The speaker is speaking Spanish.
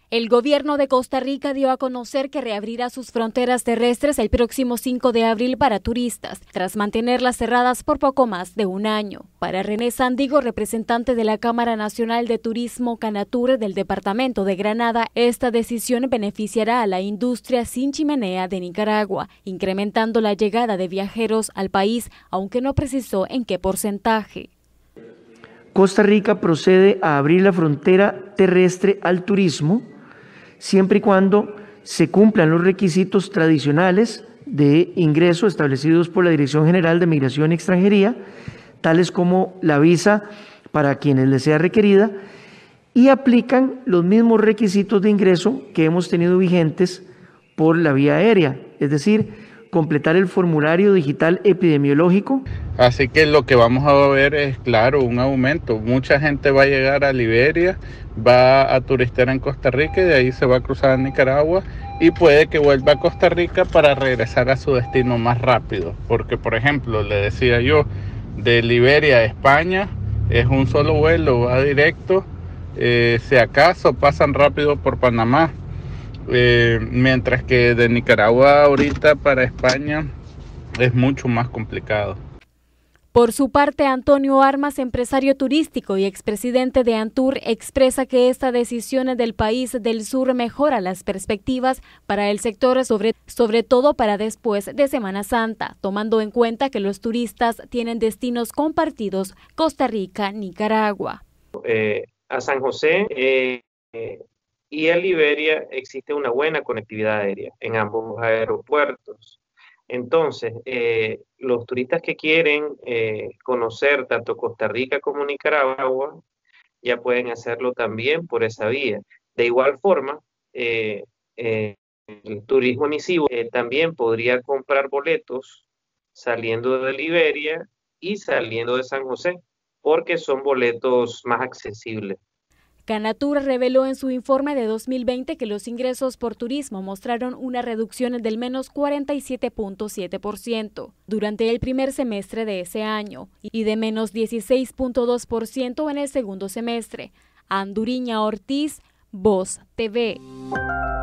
El gobierno de Costa Rica dio a conocer que reabrirá sus fronteras terrestres el próximo 5 de abril para turistas, tras mantenerlas cerradas por poco más de un año. Para René Sandigo, representante de la Cámara Nacional de Turismo Canatur del departamento de Granada, esta decisión beneficiará a la industria sin chimenea de Nicaragua, incrementando la llegada de viajeros al país, aunque no precisó en qué porcentaje. Costa Rica procede a abrir la frontera terrestre al turismo, siempre y cuando se cumplan los requisitos tradicionales de ingreso establecidos por la Dirección General de Migración y Extranjería, tales como la visa para quienes les sea requerida, y aplican los mismos requisitos de ingreso que hemos tenido vigentes por la vía aérea, es decir, completar el formulario digital epidemiológico. Así que lo que vamos a ver es, claro, un aumento. Mucha gente va a llegar a Liberia, va a turistear en Costa Rica y de ahí se va a cruzar a Nicaragua y puede que vuelva a Costa Rica para regresar a su destino más rápido. Porque, por ejemplo, le decía yo, de Liberia a España es un solo vuelo, va directo, si acaso pasan rápido por Panamá. Mientras que de Nicaragua ahorita para España es mucho más complicado. Por su parte, Antonio Armas, empresario turístico y expresidente de Antur, expresa que esta decisión del país del sur mejora las perspectivas para el sector, sobre todo para después de Semana Santa, tomando en cuenta que los turistas tienen destinos compartidos, Costa Rica, Nicaragua. A San José y a Liberia existe una buena conectividad aérea en ambos aeropuertos. Entonces, los turistas que quieren conocer tanto Costa Rica como Nicaragua ya pueden hacerlo también por esa vía. De igual forma, el turismo emisivo también podría comprar boletos saliendo de Liberia y saliendo de San José, porque son boletos más accesibles. Canatur reveló en su informe de 2020 que los ingresos por turismo mostraron una reducción del menos 47.7% durante el primer semestre de ese año y de menos 16.2% en el segundo semestre. Anduriña Ortiz, Voz TV.